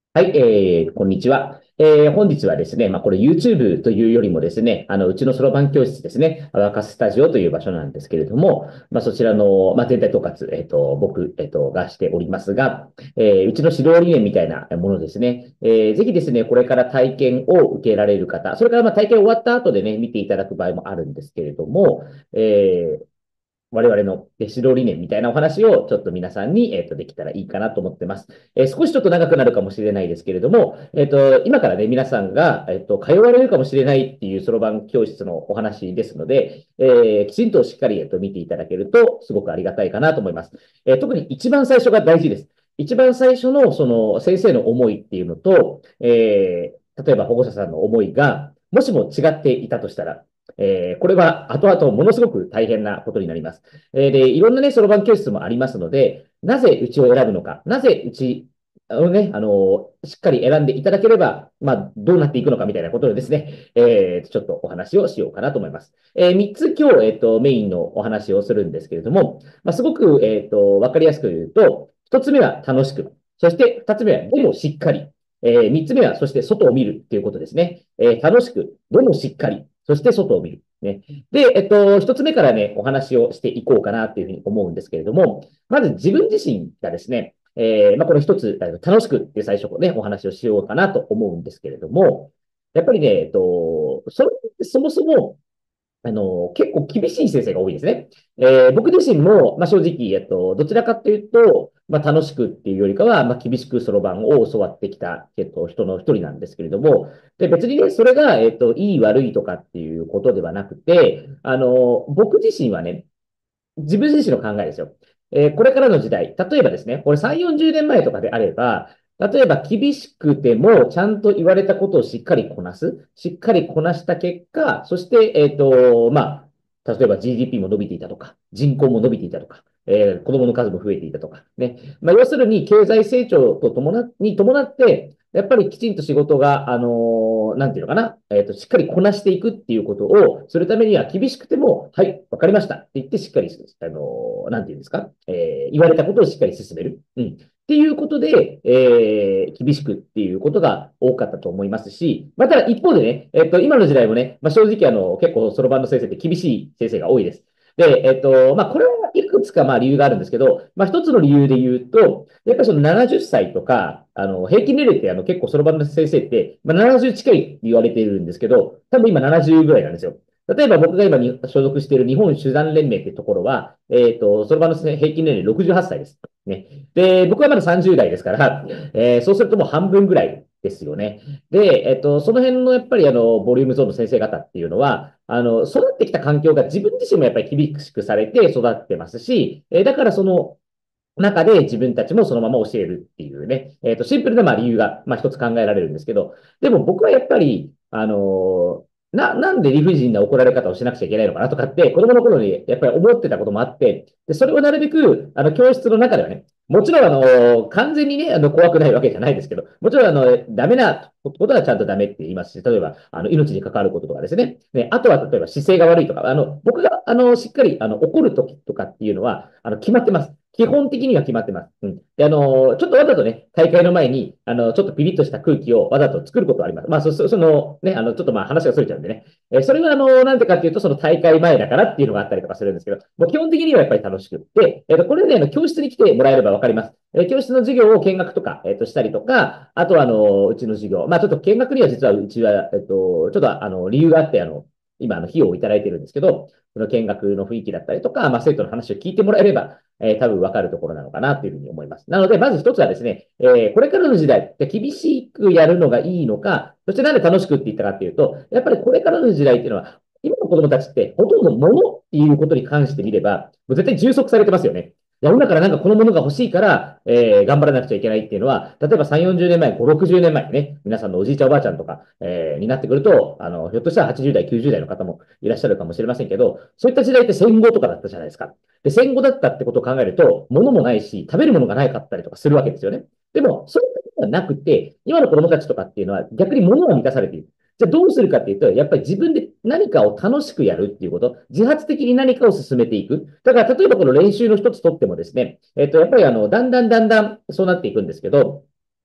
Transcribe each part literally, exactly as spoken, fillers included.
はい、えー、こんにちは。えー、本日はですね、まあ、これ YouTube というよりもですね、あの、うちのそろばん教室ですね、アバカススタジオという場所なんですけれども、まあ、そちらの、まあ、全体統括、えっと、僕、えっと、がしておりますが、えー、うちの指導理念みたいなものですね、えー、ぜひですね、これから体験を受けられる方、それからまあ体験終わった後でね、見ていただく場合もあるんですけれども、えー我々の指導理念みたいなお話をちょっと皆さんに、えっと、できたらいいかなと思ってます。えー少しちょっと長くなるかもしれないですけれども、えっと、今からね、皆さんが、えっと、通われるかもしれないっていうそろばん教室のお話ですので、えーきちんとしっかり、えっと、見ていただけると、すごくありがたいかなと思います。えー特に一番最初が大事です。一番最初の、その、先生の思いっていうのと、えー例えば保護者さんの思いが、もしも違っていたとしたら、えーこれは後々ものすごく大変なことになります。えーで、いろんなね、そろばん教室もありますので、なぜうちを選ぶのか、なぜうちをね、あの、しっかり選んでいただければ、まあ、どうなっていくのかみたいなことでですね、えーちょっとお話をしようかなと思います。えー、みっつ今日、えっと、メインのお話をするんですけれども、まあ、すごく、えっと、わかりやすく言うと、ひとつめは楽しく、そしてふたつめはでもしっかり、えー、みっつめはそして外を見るっていうことですね。えー、楽しく、でもしっかり、そして外を見る。ね。で、えっと、一つ目からね、お話をしていこうかなっていうふうに思うんですけれども、まず自分自身がですね、えー、まあ、この一つ、楽しくって最初ね、お話をしようかなと思うんですけれども、やっぱりね、えっと、それ、そもそも、あの、結構厳しい先生が多いですね。えー僕自身も、まあ、正直、えっと、どちらかというと、まあ、楽しくっていうよりかは、まあ、厳しくそろばんを教わってきた、えっと、人の一人なんですけれども、で、別にね、それが、えっと、いい悪いとかっていうことではなくて、あの、僕自身はね、自分自身の考えですよ。えーこれからの時代、例えばですね、これさん、よんじゅうねんまえとかであれば、例えば厳しくても、ちゃんと言われたことをしっかりこなす。しっかりこなした結果、そして、えっと、まあ、例えば ジーディーピー も伸びていたとか、人口も伸びていたとか、えー子供の数も増えていたとか、ね。まあ、要するに、経済成長と伴っに伴って、やっぱりきちんと仕事が、あのーなんていうのかな、えっと、しっかりこなしていくっていうことをするためには、厳しくても、はい、わかりましたって言って、しっかり、あのーなんていうんですか、えー言われたことをしっかり進める。うん。っていうことで、えー厳しくっていうことが多かったと思いますし、また一方でね、えっと、今の時代もね、まあ、正直あの、結構そろばんの先生って厳しい先生が多いです。で、えっと、まあ、これはいくつかまあ理由があるんですけど、まあ、一つの理由で言うと、やっぱりそのななじゅっさいとか、あの、平均年齢ってあの結構そろばんの先生って、まあ、ななじゅう近いって言われているんですけど、多分今ななじゅうぐらいなんですよ。例えば僕が今に所属している日本手段連盟っていうところは、えっと、そろばんの平均年齢ろくじゅうはっさいです。ね。で、僕はまださんじゅう代ですから、えーそうするともう半分ぐらいですよね。で、えっと、その辺のやっぱりあの、ボリュームゾーンの先生方っていうのは、あの、育ってきた環境が自分自身もやっぱり厳しくされて育ってますし、えーだからその、中で自分たちもそのまま教えるっていうね、えっと、シンプルなまあ理由が、まあ一つ考えられるんですけど、でも僕はやっぱり、あのな、なんで理不尽な怒られ方をしなくちゃいけないのかなとかって、子供の頃にやっぱり思ってたこともあって、で、それをなるべく、あの、教室の中ではね、もちろん、あの、完全にね、あの、怖くないわけじゃないですけど、もちろん、あの、ダメなことはちゃんとダメって言いますし、例えば、あの、命に関わることとかですね。ね、あとは、例えば姿勢が悪いとか、あの、僕が、あの、しっかり、あの、怒るときとかっていうのは、あの、決まってます。基本的には決まってます。うん。で、あの、ちょっとわざとね、大会の前に、あの、ちょっとピリッとした空気をわざと作ることはあります。まあ、そ、そその、ね、あの、ちょっとまあ話が逸れちゃうんでね。えーそれは、あの、なんでかっていうと、その大会前だからっていうのがあったりとかするんですけど、もう基本的にはやっぱり楽しくって、えっと、これで、あの、教室に来てもらえればわかります。えー教室の授業を見学とか、えっと、したりとか、あとは、あの、うちの授業。まあ、ちょっと見学には実は、うちは、えっと、ちょっと、あの、理由があって、あの、今、あの、費用をいただいてるんですけど、その見学の雰囲気だったりとか、まあ、生徒の話を聞いてもらえれば、えー多分わかるところなのかなというふうに思います。なので、まず一つはですね、えーこれからの時代って厳しくやるのがいいのか、そしてなんで楽しくって言ったかっていうと、やっぱりこれからの時代っていうのは、今の子供たちってほとんど物っていうことに関してみれば、もう絶対充足されてますよね。いや、今からなんかこのものが欲しいから、えー頑張らなくちゃいけないっていうのは、例えばさん、よんじゅうねんまえ、ご、ろくじゅうねんまえね、皆さんのおじいちゃんおばあちゃんとか、えーになってくると、あの、ひょっとしたらはちじゅう代、きゅうじゅう代の方もいらっしゃるかもしれませんけど、そういった時代って戦後とかだったじゃないですか。で、戦後だったってことを考えると、物もないし、食べるものがないかったりとかするわけですよね。でも、そういったことはなくて、今の子供たちとかっていうのは逆に物を満たされている。じゃあどうするかっていうと、やっぱり自分で何かを楽しくやるっていうこと、自発的に何かを進めていく。だから、例えばこの練習の一つとってもですね、えっと、やっぱりあの、だんだんだんだんそうなっていくんですけど、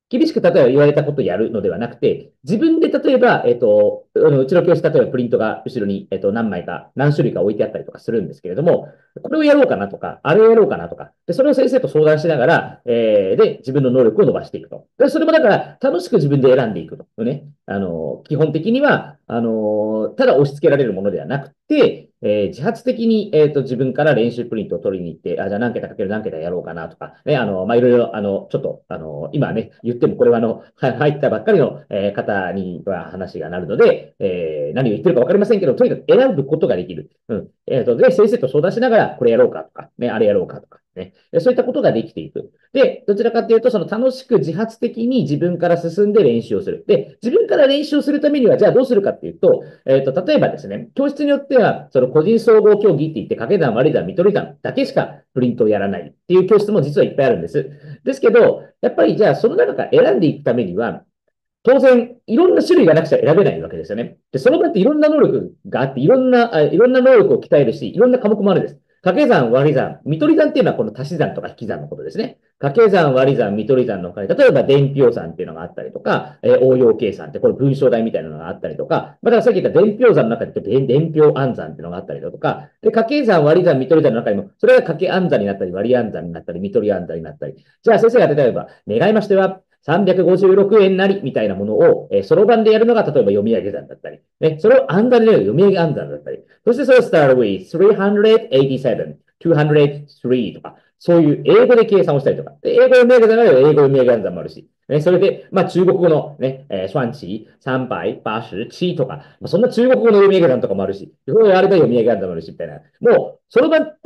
厳しく例えば言われたことをやるのではなくて、自分で例えば、えっと、あのうちの教室、例えばプリントが後ろに、えっと、何枚か、何種類か置いてあったりとかするんですけれども、これをやろうかなとか、あれをやろうかなとか、で、それを先生と相談しながら、えー、で、自分の能力を伸ばしていくと。で、それもだから、楽しく自分で選んでいくと。ね。あの、基本的には、あの、ただ押し付けられるものではなくて、えー自発的に、えっと、自分から練習プリントを取りに行って、あ、じゃあ何桁かける何桁やろうかなとか、ね、あの、まあ、いろいろ、あの、ちょっと、あの、今ね、言ってもこれはあの、は入ったばっかりの、えー方には話がなるので、えー何を言ってるかわかりませんけど、とにかく選ぶことができる。うん。えっと、で、先生と相談しながら、これやろうかとか、ね、あれやろうかとか、ね。そういったことができていく。で、どちらかというと、その楽しく自発的に自分から進んで練習をする。で、自分から練習をするためには、じゃあどうするかっていうと、えっと、例えばですね、教室によっては、その個人総合競技って言って、掛け算、割り算、見取り算だけしかプリントをやらないっていう教室も実はいっぱいあるんです。ですけど、やっぱりじゃあその中から選んでいくためには、当然、いろんな種類がなくちゃ選べないわけですよね。で、その場っていろんな能力があって、いろんな、あいろんな能力を鍛えるし、いろんな科目もあるんです。掛け算、割り算、見取り算っていうのはこの足し算とか引き算のことですね。掛け算、割り算、見取り算の他に、例えば伝票算っていうのがあったりとか、えー応用計算ってこれ文章題みたいなのがあったりとか、まあ、だからさっき言った伝票算の中で伝伝票暗算っていうのがあったりだとか、で、掛け算、割り算、見取り算の中にも、それが掛け暗算になったり、割り暗算になったり、見取り暗算になったり。じゃあ先生が例えば、願いましては、さんびゃくごじゅうろくえんなりみたいなものを、えー、そろばんでやるのが、例えば読み上げ算だったり、ね、それを暗算でやる読み上げ暗算だったり、そしてそれを start with さんびゃくはちじゅうなな、にひゃくさんとか、そういう英語で計算をしたりとか、で英語読み上げ算があれば英語読み上げ暗算もあるし、ね、それで、まあ中国語のね、えー、算値、さんばい、はちじゅう、ちとか、まあ、そんな中国語の読み上げ算とかもあるし、それをあれば読み上げ暗算もあるし、みたいな。もう、そろばんって、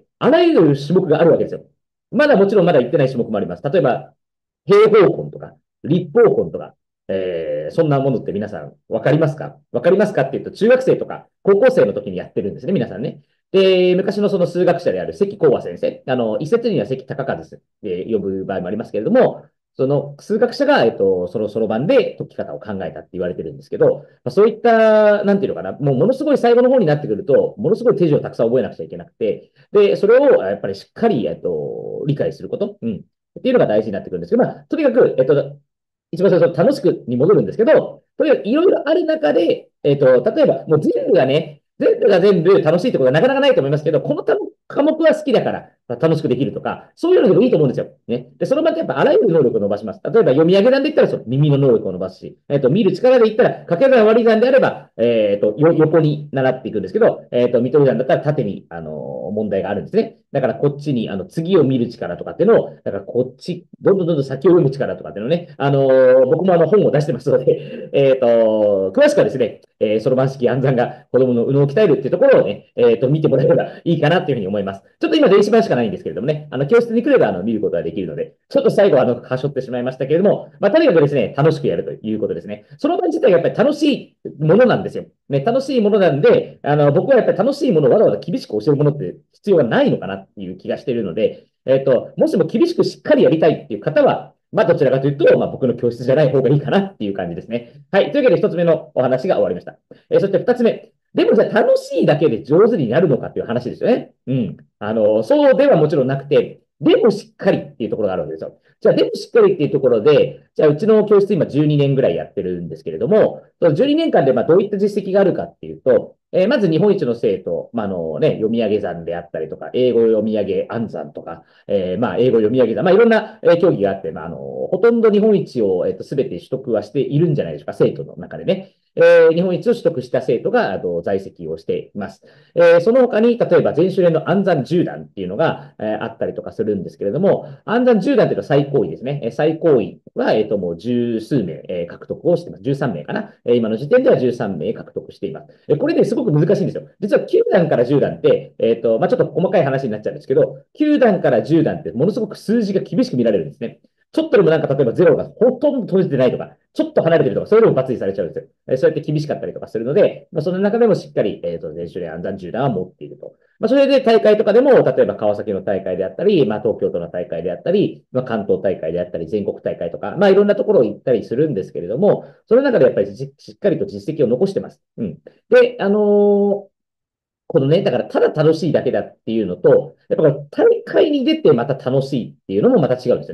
あらゆる種目があるわけですよ。まだもちろんまだ言ってない種目もあります。例えば、平方根とか、立方根とか、えー、そんなものって皆さんわかりますかわかりますかって言うと、中学生とか高校生の時にやってるんですね、皆さんね。で、昔のその数学者である関光和先生、あの、一説には関隆和で呼ぶ場合もありますけれども、その数学者が、えっと、そのそろばんで解き方を考えたって言われてるんですけど、まあ、そういった、なんていうのかな、もうものすごい最後の方になってくると、ものすごい手順をたくさん覚えなくちゃいけなくて、で、それをやっぱりしっかり、えっと、理解すること、うん、っていうのが大事になってくるんですけど、まあ、とにかく、えっと、一番最初、楽しくに戻るんですけど、とにかくいろいろある中で、えっと、例えば、もう全部がね、全部が全部楽しいってことはなかなかないと思いますけど、この科目は好きだから楽しくできるとか、そういうのでもいいと思うんですよ。ね。で、その場でやっぱあらゆる能力を伸ばします。例えば読み上げ算で言ったらそう耳の能力を伸ばすし、えっと、見る力で言ったら掛け算割り算であれば、えっと、よ横に習っていくんですけど、えっと、見取り算だったら縦に、あの、問題があるんですね。だからこっちに、あの、次を見る力とかっていうのを、だからこっち、どんどんどんどん先を読む力とかっていうのをね、あのー僕もあの本を出してますので、えっと、詳しくはですね、えー、そろばん式暗算が子供の右脳を鍛えるっていうところをね、えっと、見てもらえればいいかなっていうふうに思います。ちょっと今電子版しかないんですけれどもね、あの、教室に来ればあの見ることができるので、ちょっと最後はあの、はしょってしまいましたけれども、まあ、とにかくですね、楽しくやるということですね。そろばん自体がやっぱり楽しいものなんですよ。ね、楽しいものなんで、あの、僕はやっぱり楽しいものをわざわざ厳しく教えるものって必要がないのかなっていう気がしているので、えっと、もしも厳しくしっかりやりたいっていう方は、まあ、どちらかというと、まあ、僕の教室じゃない方がいいかなっていう感じですね。はい。というわけで、一つ目のお話が終わりました。えーそして二つ目。でもじゃあ楽しいだけで上手になるのかっていう話ですよね。うん。あの、そうではもちろんなくて、でもしっかりっていうところがあるわけですよ。じゃあ、でもしっかりっていうところで、じゃあ、うちの教室今じゅうにねんぐらいやってるんですけれども、そのじゅうにねんかんでまあどういった実績があるかっていうと、えーまず日本一の生徒、まあ、あのね、読み上げ算であったりとか、英語読み上げ暗算とか、えーまあ、英語読み上げ算、まあ、いろんな、えー競技があって、まあ、あの、ほとんど日本一を、えっと、すべて取得はしているんじゃないでしょうか、生徒の中でね。えー日本一を取得した生徒が、あの、在籍をしています。えーその他に、例えば、全種連の暗算じゅう段っていうのが、えーあったりとかするんですけれども、暗算じゅう段っていうのは最高位ですね。えー最高位は、えっと、もう十数名、えー獲得をしています。じゅうさん名かな。えー今の時点ではじゅうさん名獲得しています。えーこれね、すごく難しいんですよ。実はきゅう段からじゅう段って、えっと、まあ、ちょっと細かい話になっちゃうんですけど、きゅう段からじゅう段ってものすごく数字が厳しく見られるんですね。ちょっとでもなんか例えばゼロがほとんど閉じてないとか、ちょっと離れてるとか、それでも罰にされちゃうんですよ。えーそうやって厳しかったりとかするので、まあ、その中でもしっかり、えっと、全種連暗算じゅう段は持っていると。まあ、それで大会とかでも、例えば川崎の大会であったり、まあ、東京都の大会であったり、まあ、関東大会であったり、全国大会とか、まあ、いろんなところを行ったりするんですけれども、その中でやっぱりしっかりと実績を残してます。うん。で、あのーこのね、だからただ楽しいだけだっていうのと、やっぱ大会に出てまた楽しいっていうのもまた違うんですよね。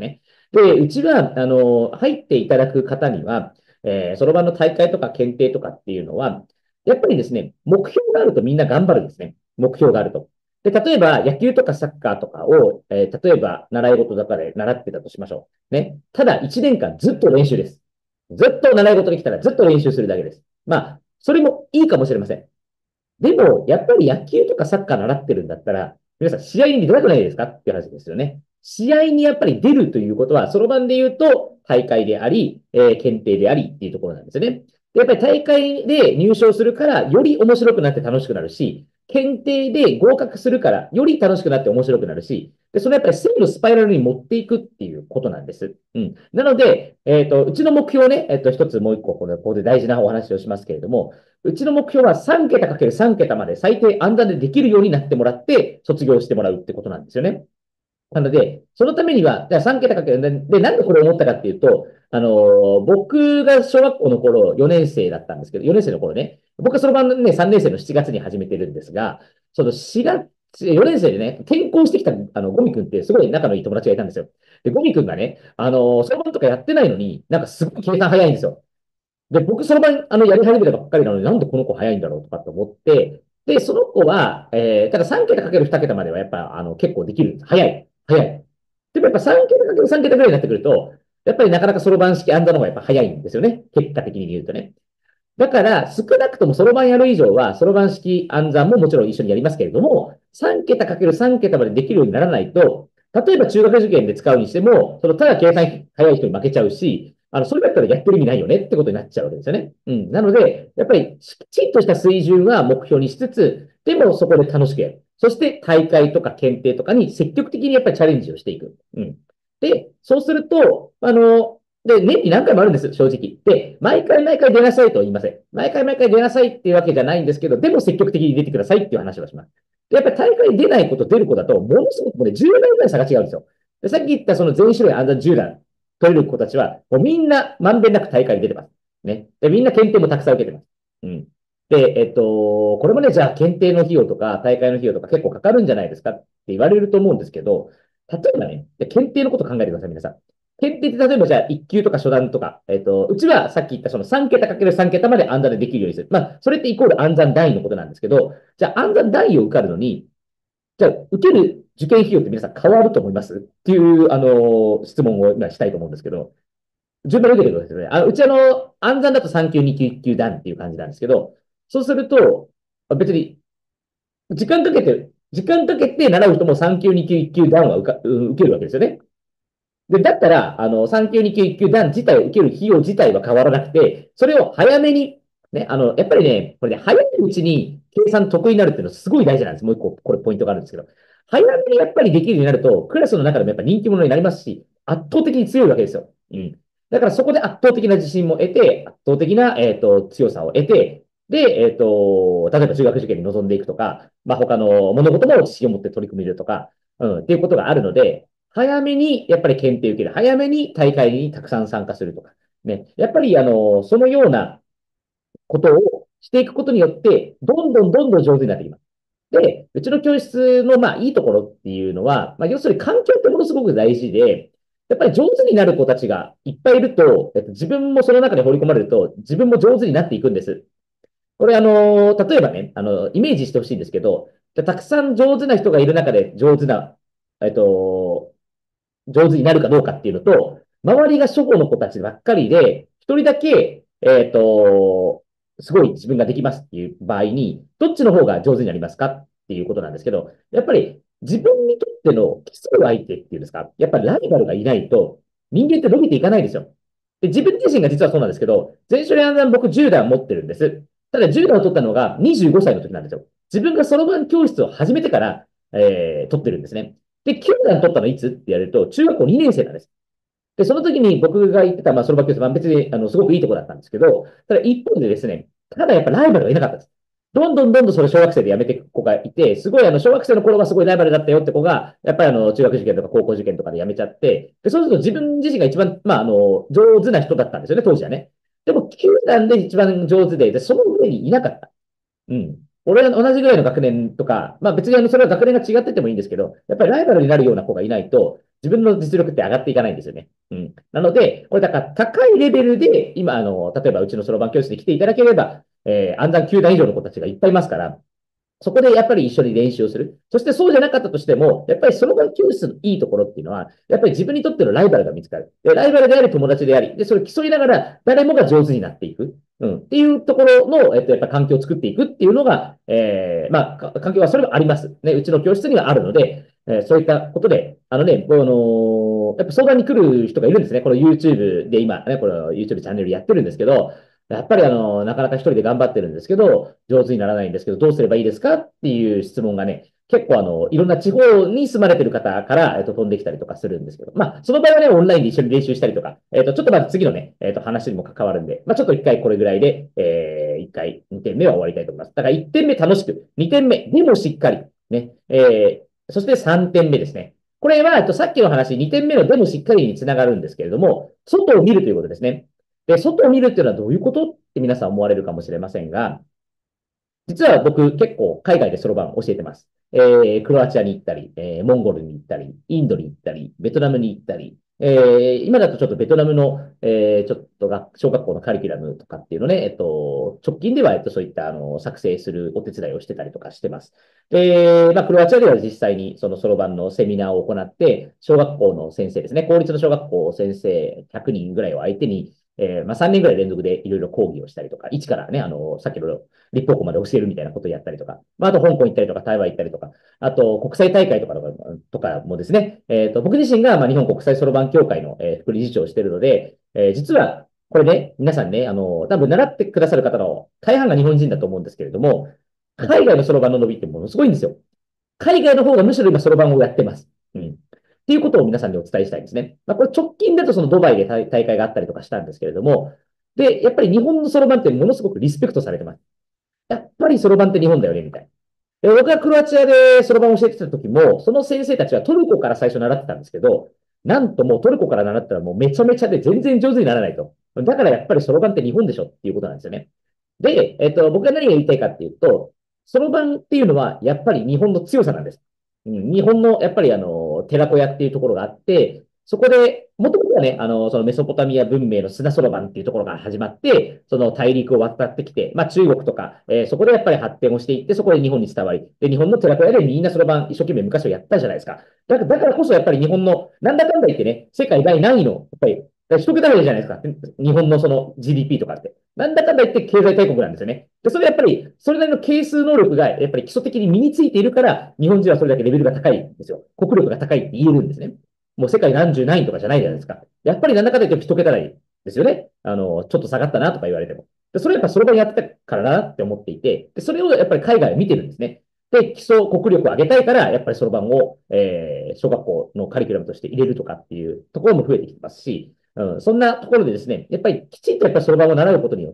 で、うちは、あの、入っていただく方には、えー、そろばんの大会とか検定とかっていうのは、やっぱりですね、目標があるとみんな頑張るんですね。目標があると。で、例えば野球とかサッカーとかを、えー、例えば習い事だから習ってたとしましょう。ね。ただいちねんかんずっと練習です。ずっと習い事に来たらずっと練習するだけです。まあ、それもいいかもしれません。でも、やっぱり野球とかサッカー習ってるんだったら、皆さん試合に出たくないですかっていう話ですよね。試合にやっぱり出るということは、そろばんで言うと大会であり、えー、検定でありっていうところなんですよね。で、やっぱり大会で入賞するから、より面白くなって楽しくなるし、検定で合格するから、より楽しくなって面白くなるし、で、それやっぱり正のスパイラルに持っていくっていうことなんです。うん。なので、えっと、うちの目標をね、えっと、一つもう一個、この、ここで大事なお話をしますけれども、うちの目標はさん桁かけるさん桁まで最低暗算でできるようになってもらって、卒業してもらうってことなんですよね。なので、そのためには、じゃあさん桁かける、で、でなんでこれを思ったかっていうと、あのー僕が小学校の頃よねん生だったんですけど、よねん生の頃ね、僕はその晩ね、さんねん生のしちがつに始めてるんですが、そのしがつ、よねん生でね、転校してきた、あの、ゴミくんってすごい仲のいい友達がいたんですよ。で、ゴミくんがね、あのーそろばんとかやってないのに、なんかすごい計算早いんですよ。で、僕そろばん、あの、やり始めたばっかりなのに、なんでこの子早いんだろうとかって思って、で、その子は、えー、たださん桁かけるに桁まではやっぱ、あの、結構できるんです。早い。早い。でもやっぱさん桁かけるさん桁ぐらいになってくると、やっぱりなかなかそろばん式暗算の方がやっぱ早いんですよね。結果的に言うとね。だから、少なくともそろばんやる以上は、そろばん式暗算ももちろん一緒にやりますけれども、さん桁かけるさん桁までできるようにならないと、例えば中学受験で使うにしても、そのただ計算早い人に負けちゃうし、あの、それだったらやってる意味ないよねってことになっちゃうわけですよね。うん。なので、やっぱりきちんとした水準は目標にしつつ、でもそこで楽しくやる。そして大会とか検定とかに積極的にやっぱりチャレンジをしていく。うん。で、そうすると、あの、で、年に何回もあるんです、正直。で、毎回毎回出なさいとは言いません。毎回毎回出なさいっていうわけじゃないんですけど、でも積極的に出てくださいっていう話をします。で、やっぱり大会に出ない子と出る子だと、ものすごくもうね、じゅうだいぐらい差が違うんですよ。で、さっき言ったその全種類暗算じゅう段取れる子たちは、もうみんなまんべんなく大会に出てます。ね。で、みんな検定もたくさん受けてます。うん。で、えっと、これもね、じゃあ検定の費用とか大会の費用とか結構かかるんじゃないですかって言われると思うんですけど、例えばね、検定のこと考えてください、皆さん。検定って例えばじゃあいっ級とか初段とか、えっと、うちはさっき言ったそのさん桁かけるさん桁まで暗算でできるようにする。まあ、それってイコール暗算単位のことなんですけど、じゃあ暗算単位を受かるのに、じゃあ受ける受験費用って皆さん変わると思いますっていう、あの、質問を今したいと思うんですけど、順番に受けてくださいね。あの、うちあの、暗算だとさん級、に級、いっ級段っていう感じなんですけど、そうすると、別に、時間かけて、時間かけて習う人もさん級、に級、いっ級段は受か受けるわけですよね。で、だったら、あの、さん級、に級、いっ級段自体を受ける費用自体は変わらなくて、それを早めに、ね、あの、やっぱりね、これね、早いうちに計算得意になるっていうのはすごい大事なんです。もう一個、これポイントがあるんですけど、早めにやっぱりできるようになると、クラスの中でもやっぱ人気者になりますし、圧倒的に強いわけですよ。うん。だからそこで圧倒的な自信も得て、圧倒的な、えっと、強さを得て、で、えっと、例えば中学受験に臨んでいくとか、まあ、他の物事も知識を持って取り組めるとか、うん、っていうことがあるので、早めにやっぱり検定を受ける。早めに大会にたくさん参加するとか。ね。やっぱり、あの、そのようなことをしていくことによって、どんどんどんどん上手になってきます。で、うちの教室の、まあ、いいところっていうのは、まあ、要するに環境ってものすごく大事で、やっぱり上手になる子たちがいっぱいいると、えっと、自分もその中に放り込まれると、自分も上手になっていくんです。これ、あの、例えばね、あの、イメージしてほしいんですけど、じゃたくさん上手な人がいる中で上手な、えっと、上手になるかどうかっていうのと、周りが初歩の子たちばっかりで、一人だけ、えっと、すごい自分ができますっていう場合に、どっちの方が上手になりますかっていうことなんですけど、やっぱり自分にとっての競う相手っていうんですか、やっぱりライバルがいないと人間って伸びていかないんですよ。で、自分自身が実はそうなんですけど、前処連弾僕じゅう段持ってるんです。ただじゅう段を取ったのがにじゅうごさいの時なんですよ。自分がそろばん教室を始めてから、えー、取ってるんですね。で、きゅう段取ったのいつって言われると、中学校にねん生なんです。で、その時に僕が言ってた、まあ、そろばん教室は別に、あの、すごくいいところだったんですけど、ただ一方でですね、ただやっぱライバルがいなかったです。どんどんどんどんそれ小学生で辞めていく子がいて、すごいあの、小学生の頃はすごいライバルだったよって子が、やっぱりあの、中学受験とか高校受験とかで辞めちゃって、で、そうすると自分自身が一番、まあ、あの、上手な人だったんですよね、当時はね。でも、きゅう段で一番上手で、で、その上にいなかった。うん。俺は同じぐらいの学年とか、まあ別にあの、それは学年が違っててもいいんですけど、やっぱりライバルになるような子がいないと、 自分の実力って上がっていかないんですよね。うん。なので、これだから高いレベルで、今、あの、例えばうちのそろばん教室に来ていただければ、えー、暗算きゅう段以上の子たちがいっぱいいますから、そこでやっぱり一緒に練習をする。そしてそうじゃなかったとしても、やっぱりそろばん教室のいいところっていうのは、やっぱり自分にとってのライバルが見つかる。で、ライバルであり友達であり、で、それを競いながら誰もが上手になっていく。うん。っていうところの、えっと、やっぱ環境を作っていくっていうのが、えー、まあ、環境はそれはあります。ね、うちの教室にはあるので、えー、そういったことで、あのね、あのー、やっぱ相談に来る人がいるんですね。この YouTube で今、ね、この YouTube チャンネルやってるんですけど、やっぱりあの、なかなか一人で頑張ってるんですけど、上手にならないんですけど、どうすればいいですかっていう質問がね、結構あの、いろんな地方に住まれてる方から、えっと、飛んできたりとかするんですけど、まあ、その場合はね、オンラインで一緒に練習したりとか、えっと、ちょっとまず次のね、えっと、話にも関わるんで、まあ、ちょっと一回これぐらいで、えー、一回、にてんめは終わりたいと思います。だからいってんめ楽しく、にてんめでもしっかり、ね、えー、そしてさんてんめですね。これは、えっと、さっきの話、にてんめのでもしっかりにつながるんですけれども、外を見るということですね。で、外を見るっていうのはどういうことって皆さん思われるかもしれませんが、実は僕結構海外でそろばん教えてます。えー、クロアチアに行ったり、えー、モンゴルに行ったり、インドに行ったり、ベトナムに行ったり、えー、今だとちょっとベトナムの、えー、ちょっとが小学校のカリキュラムとかっていうのね、えっと、直近では、えっと、そういったあの作成するお手伝いをしてたりとかしてます。で、まあ、クロアチアでは実際にそのそろばんのセミナーを行って、小学校の先生ですね、公立の小学校先生ひゃくにんぐらいを相手に、えー、まあ、さんねんぐらい連続でいろいろ講義をしたりとか、一からね、あの、さっきの立法校まで教えるみたいなことをやったりとか、まあ、あと香港行ったりとか、台湾行ったりとか、あと国際大会とかとかもですね、えっと、僕自身が、まあ、日本国際そろばん協会の、えー、副理事長をしているので、えー、実は、これね、皆さんね、あの、多分習ってくださる方の大半が日本人だと思うんですけれども、海外のそろばんの伸びってものすごいんですよ。海外の方がむしろ今そろばんをやってます。うん。っていうことを皆さんにお伝えしたいんですね。まあ、これ直近だとそのドバイで大会があったりとかしたんですけれども、で、やっぱり日本のそろばんってものすごくリスペクトされてます。やっぱりそろばんって日本だよね、みたいな。で僕がクロアチアでそろばんを教えてた時も、その先生たちはトルコから最初習ってたんですけど、なんともうトルコから習ったらもうめちゃめちゃで全然上手にならないと。だからやっぱりそろばんって日本でしょっていうことなんですよね。で、えっと、僕が何が言いたいかっていうと、そろばんっていうのはやっぱり日本の強さなんです。うん、日本のやっぱりあの、寺子屋っていうところがあって、そこで、もともとはね、あの、そのメソポタミア文明の砂そろばんっていうところから始まって、その大陸を渡ってきて、まあ中国とか、えーそこでやっぱり発展をしていって、そこで日本に伝わり、で、日本の寺子屋でみんなそろばん一生懸命昔はやったじゃないですか。だからだからこそやっぱり日本の、なんだかんだ言ってね、世界第何位の、やっぱり、一桁台じゃないですか。日本のその ジーディーピー とかって。なんだかんだ言って経済大国なんですよね。で、それやっぱり、それなりの係数能力が、やっぱり基礎的に身についているから、日本人はそれだけレベルが高いんですよ。国力が高いって言えるんですね。もう世界何十何位とかじゃないじゃないですか。やっぱりなんだかんだ言って一桁台ですよね。あの、ちょっと下がったなとか言われても。で、それやっぱそれ場にやってたからなって思っていて、で、それをやっぱり海外を見てるんですね。で、基礎国力を上げたいから、やっぱりそろばんを、えー、小学校のカリキュラムとして入れるとかっていうところも増えてきてますし、うん、そんなところでですね、やっぱりきちんとやっぱりそろばんを習うことによって、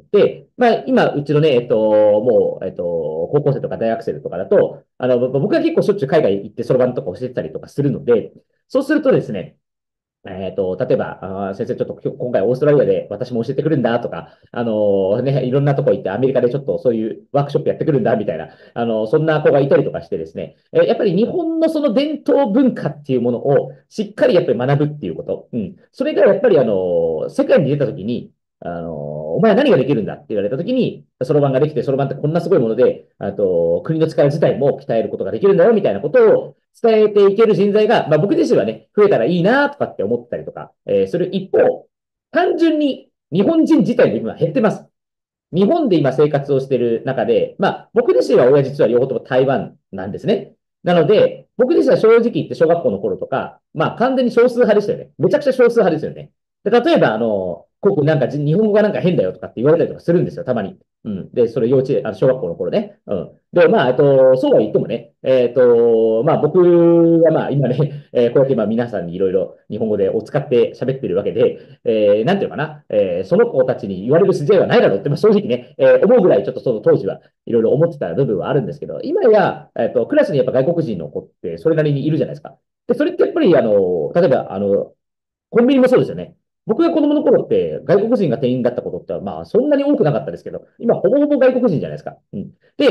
まあ今、うちのね、えっと、もう、えっと、高校生とか大学生とかだと、あの、僕は結構しょっちゅう海外行ってそろばんとか教えてたりとかするので、そうするとですね、えっと、例えば、あ先生ちょっと今日今回オーストラリアで私も教えてくるんだとか、あのーね、いろんなとこ行ってアメリカでちょっとそういうワークショップやってくるんだみたいな、あのーそんな子がいたりとかしてですね、えやっぱり日本のその伝統文化っていうものをしっかりやっぱり学ぶっていうこと。うん。それがやっぱりあのー世界に出たときに、あのーお前は何ができるんだって言われたときに、そろばんができて、そろばんってこんなすごいもので、あと、国の力自体も鍛えることができるんだよみたいなことを伝えていける人材が、まあ僕自身はね、増えたらいいなとかって思ったりとか、えー、する一方、単純に日本人自体も今減ってます。日本で今生活をしている中で、まあ僕自身は親実は両方とも台湾なんですね。なので、僕自身は正直言って小学校の頃とか、まあ完全に少数派でしたよね。めちゃくちゃ少数派ですよね。で例えば、あの、ここなんか日本語がなんか変だよとかって言われたりとかするんですよ、たまに。うん。で、それ幼稚園、あの小学校の頃ね。うん。で、まあ、えっと、そうは言ってもね、えっと、まあ僕はまあ今ね、えーこうやって今皆さんにいろいろ日本語でお使って喋ってるわけで、えー、なんていうのかな、えーその子たちに言われる筋合いはないだろうって、まあ、正直ね、えー思うぐらいちょっとその当時はいろいろ思ってた部分はあるんですけど、今や、えっと、クラスにやっぱ外国人の子ってそれなりにいるじゃないですか。で、それってやっぱりあの、例えばあの、コンビニもそうですよね。僕が子供の頃って外国人が店員だったことってまあそんなに多くなかったですけど、今ほぼほぼ外国人じゃないですか。うん。で、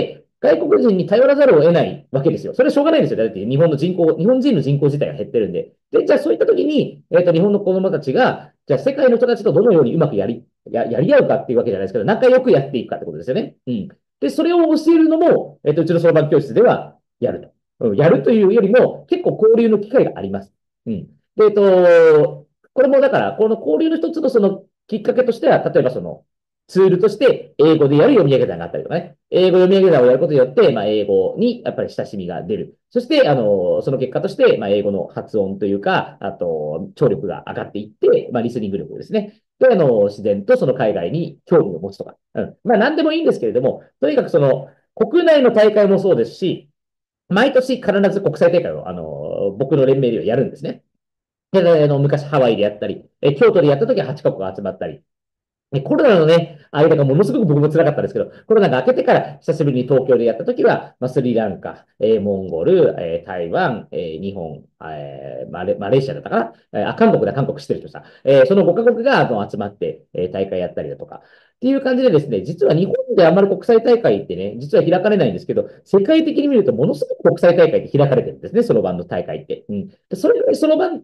外国人に頼らざるを得ないわけですよ。それはしょうがないですよ。だって日本の人口、日本人の人口自体が減ってるんで。で、じゃあそういった時に、えっと、日本の子供たちが、じゃあ世界の人たちとどのようにうまくやり、や、やり合うかっていうわけじゃないですけど、仲良くやっていくかってことですよね。うん。で、それを教えるのも、えっと、うちのそろばん教室ではやると。うん、やるというよりも、結構交流の機会があります。うん。で、えっと、これもだから、この交流の一つのそのきっかけとしては、例えばその、ツールとして英語でやる読み上げ算があったりとかね。英語読み上げ算をやることによって、まあ、英語にやっぱり親しみが出る。そして、あの、その結果として、まあ、英語の発音というか、あと、聴力が上がっていって、まあ、リスニング力ですね。で、あの、自然とその海外に興味を持つとか。うん。まあ、なんでもいいんですけれども、とにかくその、国内の大会もそうですし、毎年必ず国際大会を、あの、僕の連盟ではやるんですね。で、あの、昔ハワイでやったり、え京都でやった時ははちカ国が集まったり、ねコロナのね、間がものすごく僕も辛かったんですけど、コロナが明けてから久しぶりに東京でやったときは、まあ、スリランカ、えーモンゴル、えー台湾、えー日本、えーマレ、マレーシアだったかな、えーあ、韓国だ、韓国してる人さ。えーそのごカ国があの集まって、えー大会やったりだとか。っていう感じでですね、実は日本であんまり国際大会ってね、実は開かれないんですけど、世界的に見るとものすごく国際大会って開かれてるんですね、そろばんの大会って。うん。でそれぐらいそろばんって、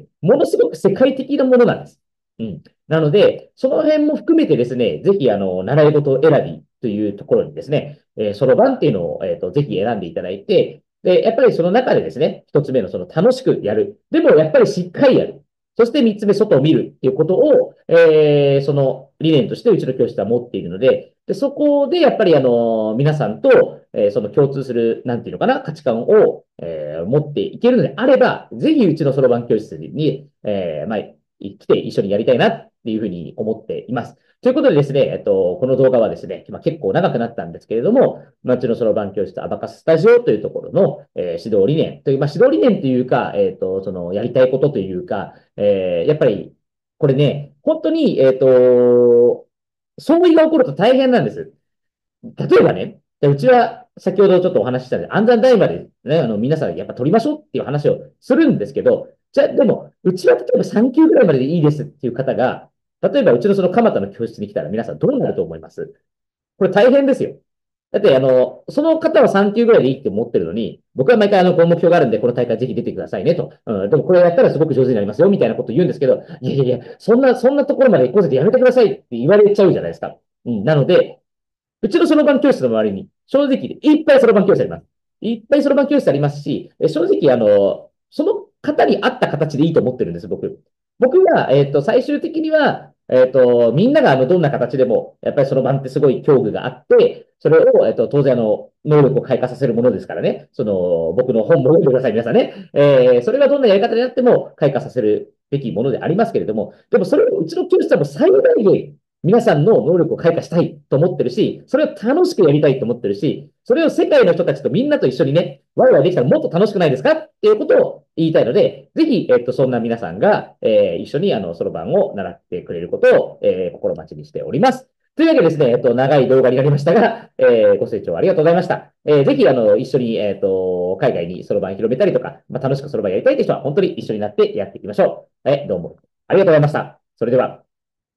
ものすごく世界的なものなんです。うん。なので、その辺も含めてですね、ぜひ、あの、習い事選びというところにですね、えー、そろばんっていうのを、えっと、ぜひ選んでいただいて、で、やっぱりその中でですね、一つ目のその楽しくやる。でも、やっぱりしっかりやる。そして三つ目、外を見るっていうことを、えー、その理念としてうちの教室は持っているので、で、そこでやっぱりあの、皆さんと、えー、その共通する、なんていうのかな、価値観を、えー、持っていけるのであれば、ぜひうちのそろばん教室に、えー、まあ、来て一緒にやりたいなっていうふうに思っています。ということでですね、えっと、この動画はですね、まあ、結構長くなったんですけれども、町のそろばん教室アバカススタジオというところの、えー指導理念という、まあ、指導理念というか、えっと、その、やりたいことというか、えーやっぱり、これね、本当に、えっと、相違が起こると大変なんです。例えばね、うちは先ほどちょっとお話ししたんで、暗算台までね、あの、皆さんやっぱ取りましょうっていう話をするんですけど、じゃあ、でも、うちは例えばさん級ぐらいまででいいですっていう方が、例えばうちのその蒲田の教室に来たら皆さんどうなると思います？これ大変ですよ。だって、あの、その方はさん級ぐらいでいいって思ってるのに、僕は毎回あの、この目標があるんで、この大会ぜひ出てくださいねと。うん、でもこれやったらすごく上手になりますよ、みたいなこと言うんですけど、いやいやいや、そんな、そんなところまで行こうぜてやめてくださいって言われちゃうじゃないですか。うん、なので、うちのそろばん教室の周りに、正直いっぱいそろばん教室あります。いっぱいそろばん教室ありますし、正直、あの、その方に合った形でいいと思ってるんです、僕。僕は、えっと、最終的には、えっと、みんなが、あの、どんな形でも、やっぱりそろばんってすごい教具があって、それを、えっと、当然、あの、能力を開花させるものですからね。その、僕の本も読んでください、皆さんね。えー、それがどんなやり方であっても開花させるべきものでありますけれども、でもそれをうちの教室はもう最大限皆さんの能力を開花したいと思ってるし、それを楽しくやりたいと思ってるし、それを世界の人たちとみんなと一緒にね、ワイワイできたらもっと楽しくないですかっていうことを言いたいので、ぜひ、えっと、そんな皆さんが、えー、一緒にあの、そろばんを習ってくれることを、えー、心待ちにしております。というわけでですね、えっと、長い動画になりましたが、えー、ご清聴ありがとうございました。えー、ぜひ、あの、一緒に、えっと、海外にそろばん広めたりとか、まあ、楽しくそろばんやりたいという人は、本当に一緒になってやっていきましょう。はい、どうもありがとうございました。それでは。